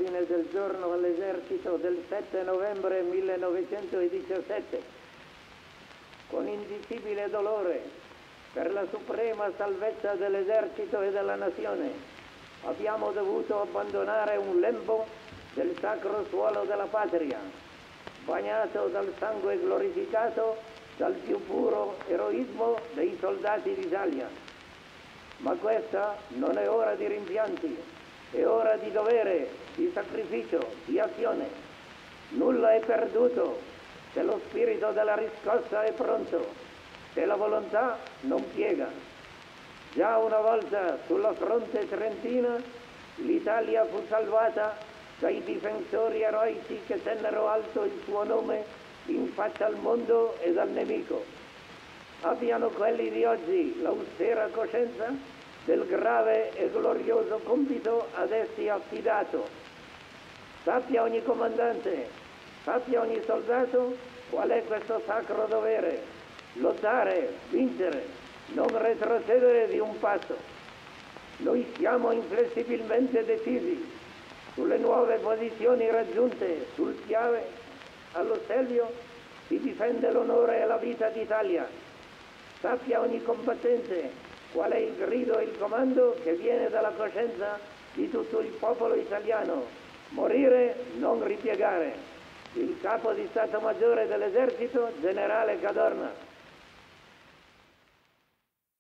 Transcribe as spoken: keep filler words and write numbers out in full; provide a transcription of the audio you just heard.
all'ordine del giorno all'esercito del sette novembre millenovecentodiciassette, con indicibile dolore per la suprema salvezza dell'esercito e della nazione, abbiamo dovuto abbandonare un lembo del sacro suolo della patria, bagnato dal sangue glorificato dal più puro eroismo dei soldati d'Italia. Ma questa non è ora di rimpianti, è ora di dovere, di sacrificio, di azione. Nulla è perduto se lo spirito della riscossa è pronto, se la volontà non piega. Già una volta sulla fronte trentina l'Italia fu salvata dai difensori eroici che tennero alto il suo nome in faccia al mondo e al nemico. Abbiano quelli di oggi l'austera coscienza del grave e glorioso compito ad essi affidato. Sappia ogni comandante, sappia ogni soldato qual è questo sacro dovere: lottare, vincere, non retrocedere di un passo. Noi siamo inflessibilmente decisi sulle nuove posizioni raggiunte sul Piave. Allo Stelvio si difende l'onore e la vita d'Italia. Sappia ogni combattente qual è il grido e il comando che viene dalla coscienza di tutto il popolo italiano: morire, non ripiegare. Il capo di Stato Maggiore dell'Esercito, generale Cadorna.